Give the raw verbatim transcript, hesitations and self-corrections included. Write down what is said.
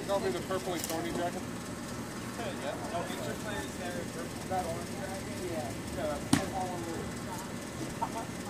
got me the purpley thorny jacket. Yeah. Oh, he's just playing purple. That orange jacket? Yeah. Yeah.